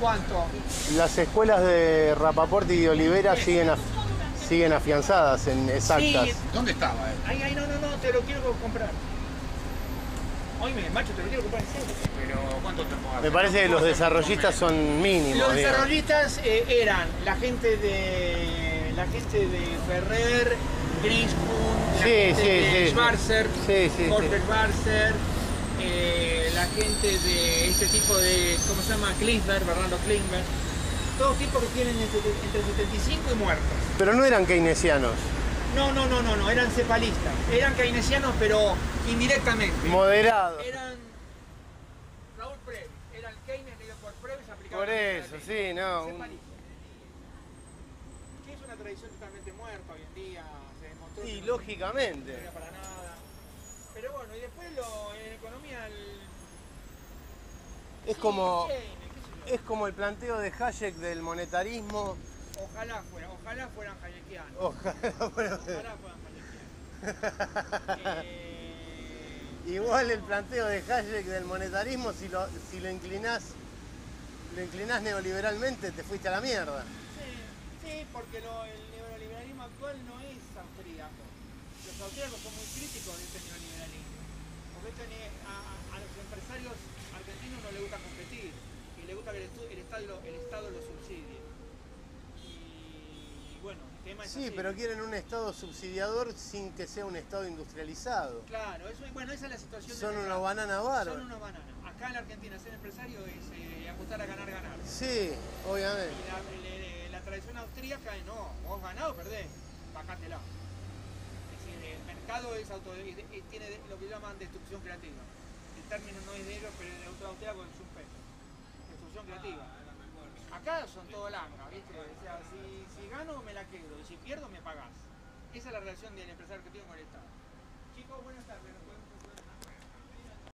¿Cuánto? Las escuelas de Rapaport y de Olivera siguen afianzadas en exactas. Sí. ¿Dónde estaba él? Ay, no, te lo quiero comprar. Oye, macho, te lo quiero comprar en serio. Pero ¿cuánto te puedo hacer? Me parece que los desarrollistas son mínimos. Los digamos. desarrollistas eran la gente de Ferrer, Grinspoon, la gente de Schwarzer, Jorge Schwarzer, la gente de este tipo de, ¿cómo se llama? Klinsberg, Bernardo Klinsberg. Todos tipos que tienen entre 75 y muertos. Pero no eran keynesianos. No, eran cepalistas. Eran keynesianos, pero indirectamente. Moderados. Eran Raúl Previs, era el Keynes leído por Previs aplicado. Por eso, sí, no. Cepalistas. Que es una tradición totalmente muerta hoy en día, se demostró. Y que lógicamente. no era para nada. Pero bueno, y después en economía Es sí, como. Keynes, qué sé yo. Es como el planteo de Hayek del monetarismo. Ojalá fueran hayekianos. Ojalá fuera. Ojalá fueran hayekianos. Igual el planteo de Hayek del monetarismo, si lo inclinás neoliberalmente, te fuiste a la mierda. Sí, porque el neoliberalismo actual no es austríaco. Los austríacos son muy críticos de este neoliberalismo. Porque a los empresarios argentinos no les gusta competir y les gusta que el Estado lo subsidie. Y bueno, el tema es Sí, así. pero quieren un Estado subsidiador sin que sea un Estado industrializado. Claro, bueno, esa es la situación. Son unos bananas bárbaros. Son unos bananas. Acá en la Argentina ser empresario es apostar a ganar. Sí, obviamente. Y la tradición austríaca es no, vos ganás o perdés, bajátela. Es decir, el mercado tiene lo que llaman destrucción creativa. El término no es de ellos, pero el autor austríaco es un peso. Destrucción creativa. Acá son todo langa, ¿viste? O sea, si gano me la quedo y si pierdo me pagás. Esa es la relación del empresario argentino con el Estado.